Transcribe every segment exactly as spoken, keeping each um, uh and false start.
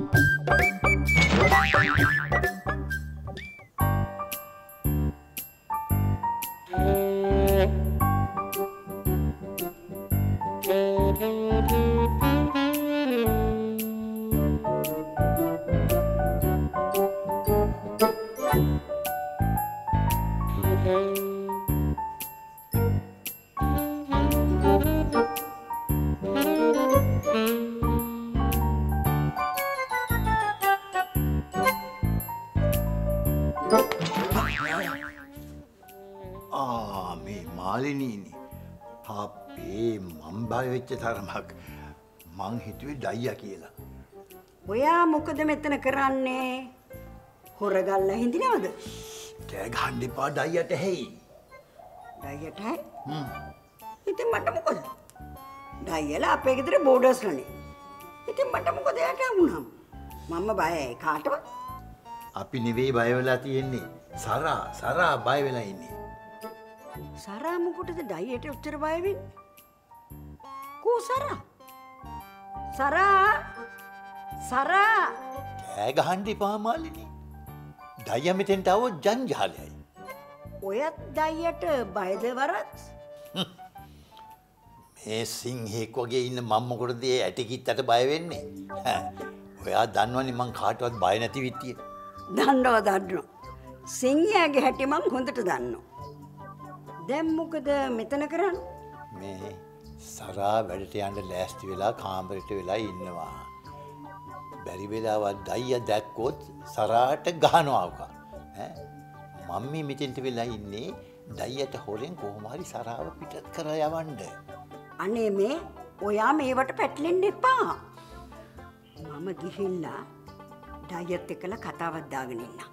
ආ මේ මාලිනීනේ අපේ මම් බය වෙච්ච තරමක් මං හිතුවේ ඩයියා කියලා. ඔයා මොකද මෙතන කරන්නේ? හොරගල්ලා හින්දිනවද? කෑ ගහන්න එපා ඩයියට හැයි. ඩයියට හැයි? හ්ම්. ඉතින් මට මොකද? ඩයියලා අපේ ගෙදර බෝඩර්ස්ලානේ. ඉතින් මට මොකද යාට වුණාම? මම බයයි කාටවත්? අපි නෙවෙයි බය වෙලා තියෙන්නේ. සරා සරා බය වෙලා ඉන්නේ. සරා මොකටද ඩයියට උත්තර බය වෙන්නේ? කෝ සරා? සරා සරා කෑ ගහන්න එපා මාලිනී. ඩයියා මෙතෙන්ට આવොත් ජංජාලයයි. ඔයත් ඩයියට බයද වරත්? මේ සිංහෙක් වගේ ඉන්න මම මොකටද ඒ ඇටිකිත්තට බය වෙන්නේ? ඔයා දන්නවනේ මං කාටවත් බය නැති විත්තිය. දන්නවා දන්නවා. සිංහයාගේ හැටි මං හොඳට දන්නවා. දැන් මොකද මෙතන කරන්නේ? මේ සරා වැඩට යන්න ලෑස්ති වෙලා කාමරයට වෙලා ඉන්නවා. බැරි වෙලාවත් ඩයියා දැක්කොත් සරාට ගහනවා වුකා. ඈ මම මේ මෙතෙන්ට වෙලා ඉන්නේ ඩයියට හොරෙන් කොහොම හරි සරාව පිටත් කරලා යවන්න. අනේ මේ ඔයා මේවට පැටලෙන්න එපා. මම ගිහිල්ලා ඩයියත් එක්කලා කතාවක් දාගෙන ඉන්නම්.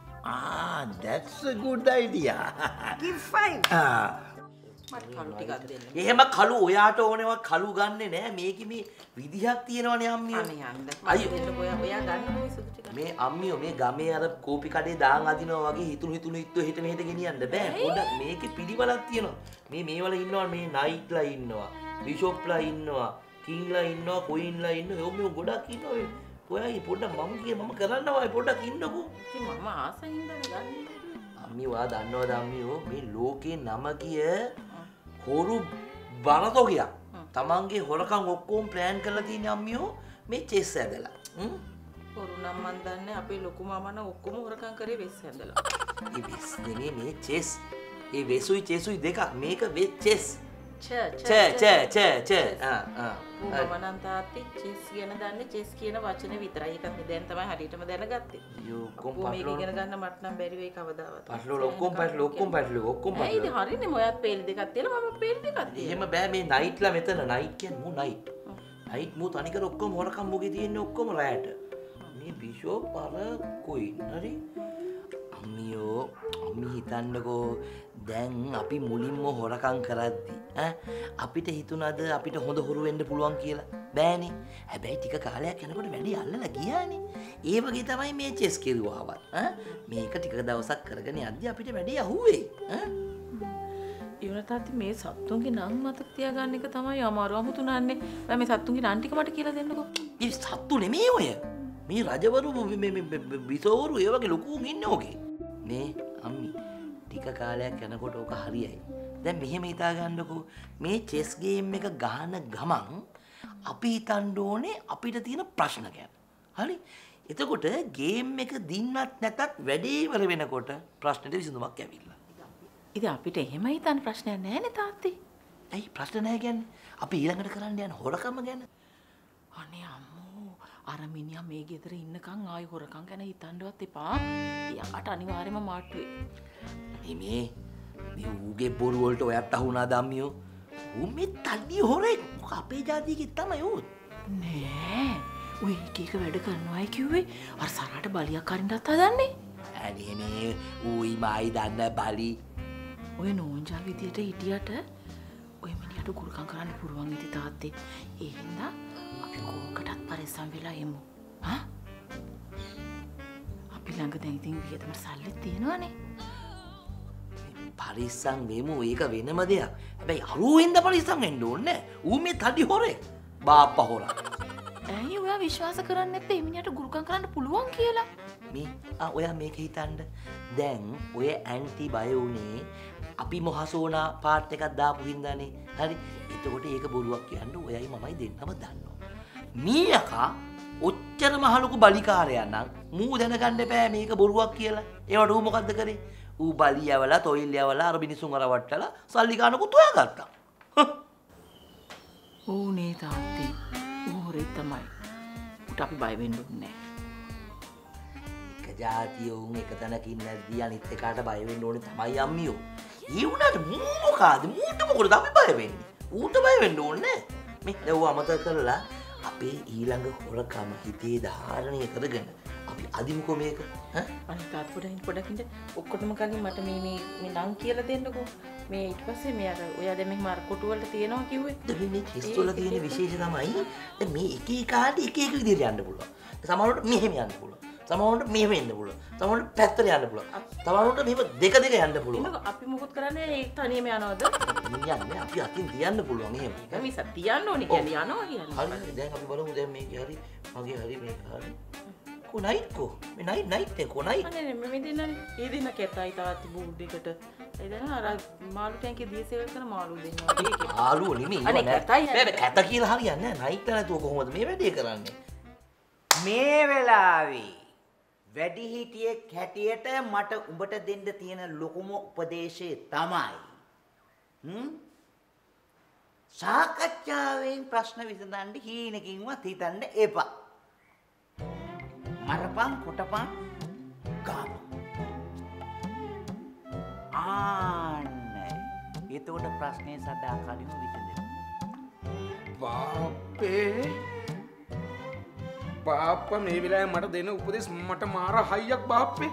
Ah, that's a good idea. Give five. Ah. මට කළු ටිකක් දෙන්න. එහෙම කළු ඔයාට ඕනේවත් කළු ගන්නෙ නෑ. මේකේ මේ විදිහක් තියෙනවනේ අම්මියෝ. අනේ යන්න. අයියෝ ඔයා ඔයා ගන්න මේ සුදු ටික. මේ අම්මියෝ මේ ගමේ අර කෝපි කඩේ දාන් අදිනවා වගේ හිතුණු හිතුණු හිට්ටෝ හිට මෙහෙට ගෙනියන්න බෑ. පොඩක් මේකේ පිළිවෙලක් තියෙනවා. මේ මේවල ඉන්නවා මේ නයිට්ලා ඉන්නවා. බිෂොප්ලා ඉන්නවා. කිංලා ඉන්නවා. කුයින්ලා ඉන්නවා. ඔය මේ ගොඩක් ඉන්නවා. ඔයයි පොඩ්ඩක් මම කිය මම කරන්නවා පොඩ්ඩක් ඉන්නකෝ. ඉතින් මම ආසෙන් ඉඳන් ගන්න. අම්මි ඔයා දන්නවද අම්මියෝ මේ ලෝකේ නම කිය හොරු බරතෝගියක්. තමන්ගේ හොරකම් ඔක්කොම ප්ලෑන් කරලා තියෙන අම්මියෝ මේ චෙස් ඇදලා. හ්ම්. හොරු නම් මන් දන්නේ අපේ ලොකු මාමා ඔක්කොම හොරකම් කරේ වෙස් ඇදලා. ඒ වෙස් නෙමෙයි මේ චෙස්. ඒ වෙසුයි චෙසුයි දෙකක්. මේක වෙස් චෙස්. ච ච ච ච ච ආ ආ මමනම් තාත්ති චෙස් කියන දන්නේ චෙස් කියන වචනේ විතරයි. ඒකත් මේ දැන් තමයි හරියටම දැනගත්තේ. යෝ කොම් මේක ඉගෙන ගන්න මට නම් බැරි වෙයි කවදාවත්. පස්ලෝ ඔක්කොම පස්ලෝ ඔක්කොම පස්ලෝ ඔක්කොම පස්ලෝ. ඒයිද හරියනේ මොයත් පේල් දෙකක් තියලා මම පේල් දෙකක් තියලා. එහෙම බෑ මේ නයිට්ලා මෙතන නයිට් කියන්නේ මු නයිට්. නයිට් මු තනිකර ඔක්කොම හොරකම් මොකේ තියෙන්නේ ඔක්කොම රැයට. මේ බිෂොප් අර කුයින් හරි. අම්මියෝ අම්මි හිතන්නකෝ දැන් අපි මුලින්ම හොරකම් කරද්දි ඈ අපිට හිතුණාද අපිට හොඳ හොරු වෙන්න පුළුවන් කියලා බෑනේ. හැබැයි ටික කාලයක් යනකොට වැඩි අල්ලලා ගියානේ. ඒ වගේ තමයි මේ චෙස් කෙරුවාවත් ඈ මේක ටික දවසක් කරගෙන යද්දි අපිට වැඩි අහුවේ ඈ ඊවල තාත්ති මේ සත්තුන්ගේ නම් මතක තියාගන්න එක තමයි අමාරු අමුතුනන්නේ. මම මේ සත්තුන්ගේ නම් ටික මට කියලා දෙන්නකෝ. මේ සත්තු නෙමෙයි ඔය. මේ රජවරු මේ මේ බිසෝවරු ඒ වගේ ලොකුන් ඉන්නේ ඔගේ. මේ අම්මි ටික කාලයක් යනකොට ඕක හරියයි. දැන් මෙහෙම හිතා ගන්නකෝ මේ චෙස් ගේම් එක ගහන ගමන් අපි හිතන්න ඕනේ අපිට තියෙන ප්‍රශ්න ගැන. හරි? එතකොට ගේම් එක දින්නත් නැතත් වැඩේ ඉවර වෙනකොට ප්‍රශ්නෙට විසඳුමක් ඇවිල්ලා. ඉතින් අපිට එහෙම හිතන්න ප්‍රශ්නයක් නැහැනේ තාත්තේ. ඇයි ප්‍රශ්න නැහැ කියන්නේ? අපි ඊළඟට කරන්න යන හොරකම ගැන. අනේ අම්මෝ අර මිනිහා මේ ගෙදර ඉන්නකන් ආයි හොරකම් ගැන හිතන්නවත් එපා. යාට අනිවාර්යයෙන්ම මාට්ටුවේ. මේ මේ ඌගේ බොරු වලට ඔයත් අහුණාද අම්මියෝ? ඌ මේ තඩි හොරෙක් අපේ ජාතියේ තමයි ඌ. නෑ. ඌ එක එක වැඩ කරනවායි කිව්වේ අර සරාට බලියක් අරින්නත් හදන්නේ. අනේ මේ ඌයි මායි දන්න බලි. ඔය නෝන්ජා විදියට හිටියට ඔය මිනිහට කුරුකම් කරන්න පුළුවන් ඉති තාත්තේ. ඒ හින්දා අපි කෝකටත් පරිස්සම් වෙලා යමු. හා? අපි ළඟ දැන් ඉතින් වියදම සල්ලි තියෙනවනේ. පරිස්සම් වෙමු ඒක වෙනම දෙයක්. හැබැයි අරුවෙන්ද පරිස්සම් වෙන්න ඕනේ. ඌ මේ තඩි හොරේ. බාප්පා හොරා. ඇයි ඔයා ඔයා විශ්වාස කරන්නේ නැත්නම් එමිණියට ගුරුකම් කරන්න පුළුවන් කියලා? මේ ආ ඔයා මේක හිතන්න. දැන් ඔය ඇන්ටි බය උනේ අපි මොහසෝනා පාට් එකක් දාපු හින්දානේ. හරි. එතකොට ඒක බොරුවක් කියන්න ඔයයි මමයි දෙන්නම දන්නවා. මීයකා ඔච්චර මහ ලොකු බලිකාරයා නම් මූ දැනගන්න එපා මේක බොරුවක් කියලා. ඒවට ඌ මොකද්ද කරේ? ඌ බලියවලා තොইলයවලා අර මිනිසුන් අරවට්ටලා සල්ලි ගන්නකුත් හොයාගත්තා. ඕනේ තාත්තේ. ඕරේ තමයි. උට අපි බය වෙන්න ඕනේ නැහැ. එක જાතිය උන් එක තැනකින් නැද්දී අනිත් එකාට බය වෙන්න ඕනේ තමයි අම්මියෝ. ඒ වුණාට මූ මොකාද? මූට මොකටද අපි බය වෙන්නේ? ඌට බය වෙන්න ඕනේ නැහැ. මේ දැන් ඌ අමතක කරලා අපේ ඊළඟ හොරකම හිතේ ධාරණය කරගෙන අපි අදිමුකෝ මේක. ඈ අනිත් තාත් පොඩකින් පොඩකින් ඔක්කොටම කලින් මට මේ මේ මේ නම් කියලා දෙන්නකෝ. මේ ඊට පස්සේ මේ අර ඔයා දැන් මෙහෙම අර කොටු වලට තියනවා කිව්වේ. දැන් මේ ටෙස්ට් වල තියෙන විශේෂ තමයි දැන් මේ එක එක කාට එක එක විදිහට යන්න පුළුවන්. සමහරවිට මෙහෙම යන්න පුළුවන්. සමහරවිට මෙහෙම එන්න පුළුවන්. සමහරවිට පැත්තට යන්න පුළුවන්. සමහරවිට මෙහෙම දෙක දෙක යන්න පුළුවන්. එහෙනම් අපි මොකද කරන්නේ? ඒ තනියම යනවද? යන්නේ අපි අතින් තියන්න පුළුවන් එහෙම. ඒක මිස තියන්න ඕනේ කියන්නේ යනවා කියන්නේ. හරි දැන් අපි බලමු දැන් මේක හරි මගේ හරි මේක හරි. කො නයිට් කො මේ නයිට් නයිට් එක කො නයිට්. අනේ මේ දෙන්නනේ. ඒ දෙන්න කැතයි තාත්ති බූඩ් එකට. ඒ දෙන්න අර මාළු ටැංකිය දීසෙල් කරන මාළු දෙන්නවා. ඒකේ. ආලු නෙමෙයි. අනේ කැතයි. බෑ කැත කියලා හරියන්නේ නැහැ. නයිට් නැතුව කොහොමද මේ වැඩේ කරන්නේ? මේ වෙලාවේ වැඩිහිටියෙක් හැටියට මට උඹට දෙන්න තියෙන ලොකුම උපදේශය තමයි හ්ම් සාකච්ඡාවෙන් ප්‍රශ්න විසඳන්න හීනකින්වත් හිතන්න එපා. මරපන් කොටපන් ගාපන්. ආන්න එතකොට ප්‍රශ්නේ සදාකාලිකව විසඳෙනවා. බාපේ බාප්පා මේ වෙලාවේ මට දෙන උපදෙස් මට මාර හයියක් බාප්පේ.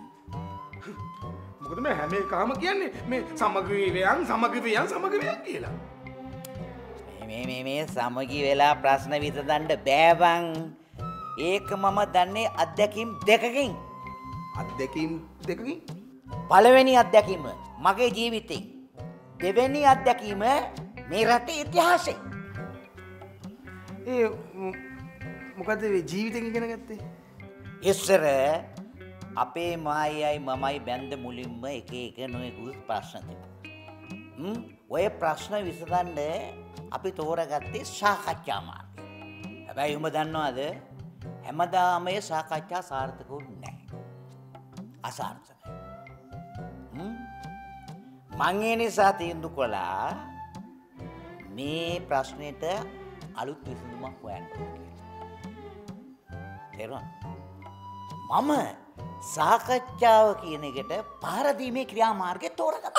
මොකද මේ හැම එකම කියන්නේ මේ සමගි වේයන් සමගි වේයන් සමගි වේයන් කියලා. මේ මේ මේ සමගි වෙලා ප්‍රශ්න විසඳන්න බෑ බං. ඒක මම දන්නේ අත්දැකීම් දෙකකින්. අත්දැකීම් දෙකකින්? පළවෙනි අත්දැකීම මගේ ජීවිතේ. දෙවෙනි අත්දැකීම මේ රටේ ඉතිහාසෙ. ඒ මොකද මේ ජීවිතෙන් ඉගෙන ගත්තේ? ඉස්සර අපේ මායයි මමයි බැඳ මුලින්ම එක එක නොයෙකුත් ප්‍රශ්න තිබුණා. හ්ම් ඔය ප්‍රශ්න විසඳන්න අපි තෝරගත්තේ සාකච්ඡා මාර්ගය. හැබැයි උඹ දන්නවද හැමදාම මේ සාකච්ඡා සාර්ථක වුණේ නැහැ. අසාර්ථකයි. හ්ම් මං ඒ නිසා තීන්දුව කළා මේ ප්‍රශ්නෙට අලුත් විසඳුමක් හොයන්න ඕනේ. මම සාකච්ඡාව කියන එකට පහර දීමේ ක්‍රියාමාර්ගය තෝරගත්තා.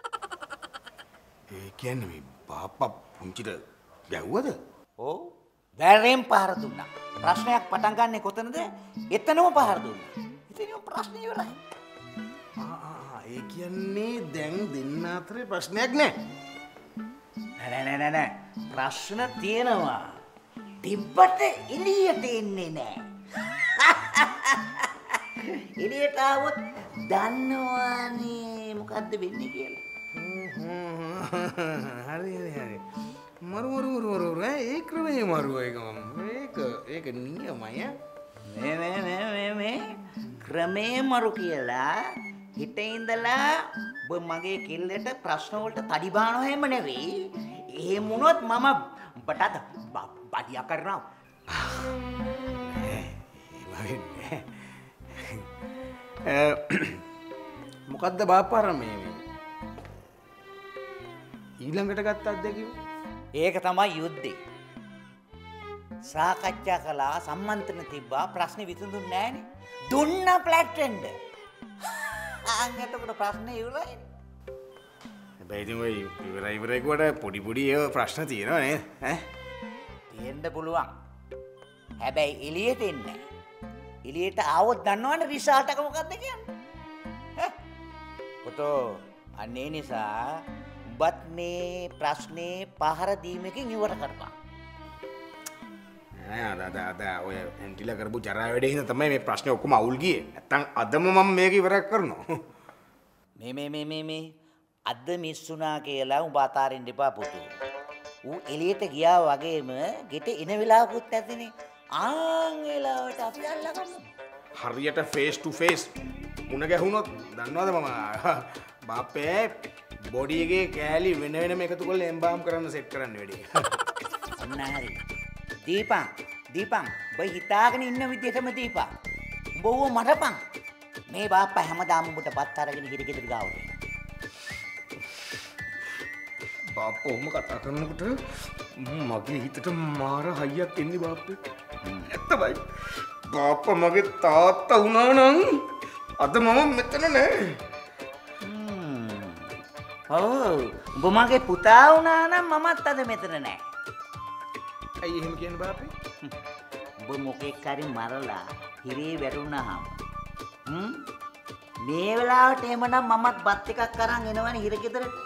ඒ කියන්නේ මේ බාප්පා පුංචිට ගැහුවද? ඔව්. වැරෙන් පහර දුන්නා. ප්‍රශ්නයක් පටන් ගන්නෙ කොතනද? එතනම පහර දුන්නා. ඉතින් ප්‍රශ්නේ ඉවරයි. ආ ආ ඒ කියන්නේ දැන් දෙන්න අතරේ ප්‍රශ්නයක් නැහැ. නෑ නෑ නෑ නෑ. ප්‍රශ්න තියෙනවා. තිබ්බට එළියට එන්නේ නෑ. එළියට આવොත් දන්නවනේ මොකද්ද වෙන්නේ කියලා. හරි හරි හරි. මරු මරු මරු මරු ඒ ක්‍රමයේ මරු එක මම. ඒක ඒක නියමයි ඈ. මේ මේ මේ මේ මේ ක්‍රමේ මරු කියලා හිතේ ඉඳලා ඔබ මගේ කිල්ලට ප්‍රශ්න වලට තඩි බානවා හැම නෙවෙයි. එහෙම වුණොත් මම ඔබට බඩියා කරනවා. මොකද්ද බාප්පා මේ ඊළඟට ගත්ත අත්දැකීම? ඒක තමයි යුද්ධේ. සාකච්ඡා කළා සම්මන්ත්‍රණ තිබ්බා ප්‍රශ්න විසඳුන්නේ නැහනේ. දුන්න ෆ්ලැට් වෙන්න. අංගතකට ප්‍රශ්න ඉවරයි. හැබැයි ඉතින් ඔය ඉවර ඉවරයි කොට පොඩි පොඩි ඒවා ප්‍රශ්න තියෙනවා නේද? ඈ තියෙන්න පුළුවන්. හැබැයි එළියට එන්නේ නැහැ. එළියට ආවොත් දන්නවනේ රිසල්ට් එක මොකක්ද කියන්නේ. පුතෝ අනේ නිසා උඹත් මේ ප්‍රශ්නේ පහර දීමකින් ඉවර කරපන්. නෑ අද අද අද ඔය ඇන්ටිලා කරපු ජරා වැඩේ හින්දා තමයි මේ ප්‍රශ්නේ ඔක්කොම අවුල් ගියේ. නැත්තම් අදම මම මේක ඉවර කරනවා. මේ මේ මේ මේ මේ අද මිස්සුනා කියලා උඹ අතාරින්න එපා පුතෝ. ඌ එළියට ගියා වගේම ගෙට එන වෙලාවකුත් නැතිනේ. ආන් වෙලාවට අපි අල්ලගමු. හරියට ෆේස් ටු ෆේස් මුණ ගැහුණොත් දන්නවද මම බාප්පේ බොඩි එකේ කෑලි වෙන වෙනම එකතු කරලා එම්බාම් කරන්න සෙට් කරන්න වැඩි. ඔන්න හරි. දීපං දීපං බයි හිතාගෙන ඉන්න විදිහටම දීපං. උඹ ඌව මරපන්. මේ බාප්පා හැමදාම උඹට පත් අරගෙන හිර ගෙදර ගාවට එනවා. බාප්පා ඔහොම කතා කරනකොට මගේ හිතට මාර හයියක් එන්නේ බාප්පේ. ඇත්තමයි. බාප්පා මගේ තාත්තා වුණා නම් අද මම මෙතන නෑ. ඔව් උඹ මගේ පුතා වුණා නම් මමත් අද මෙතන නෑ. ඇයි එහෙම කියන්නේ බාප්පේ? උඹ මොකෙක් හරි මරලා හිරේ වැටුණාම හ්ම් මේ වෙලාවට එහෙමනම් මමත් බත් එකක් අරන් එනවනේ හිර ගෙදරට.